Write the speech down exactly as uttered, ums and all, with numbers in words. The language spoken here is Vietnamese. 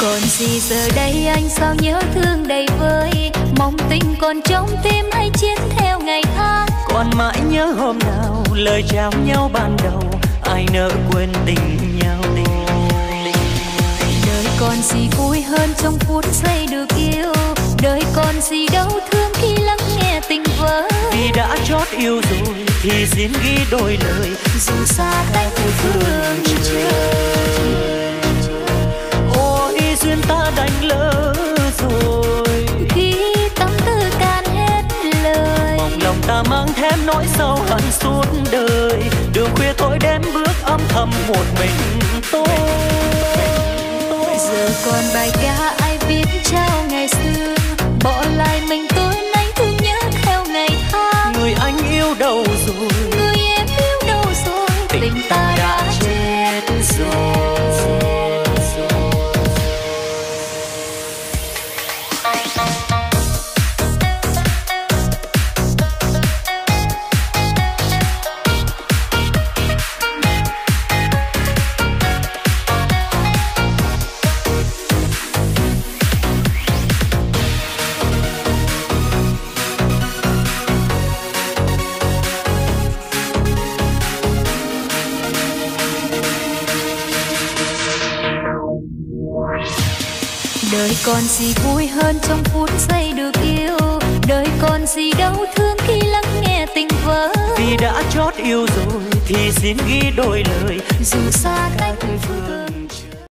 Còn gì giờ đây anh sao nhớ thương đầy vơi, mong tình còn trong tim hay chiến theo ngày tháng. Còn mãi nhớ hôm nào lời chào nhau ban đầu, ai nỡ quên tình nhau. Đời còn gì vui hơn trong phút giây được yêu, đời còn gì đau thương khi lắng nghe tình vỡ. Vì đã chót yêu rồi thì xin ghi đôi lời, dù xa cách phương trời. Ôi duyên ta đành lỡ rồi, khi tâm tư can hết lời. mong lòng ta mang thêm nỗi sâu hận suốt đời, đường khuya tối đêm bước âm thầm một mình tôi. Giờ còn bài ca ai viết trao ngày xưa, bỏ lại mình tôi nay thương nhớ theo ngày tháng. Người anh yêu đâu rồi, người em yêu đâu rồi, tình, tình ta đã chết rồi. Đời còn gì vui hơn trong phút giây được yêu, đời còn gì đau thương khi lắng nghe tình vỡ. Vì đã chót yêu rồi thì xin ghi đôi lời, dù xa cách phương.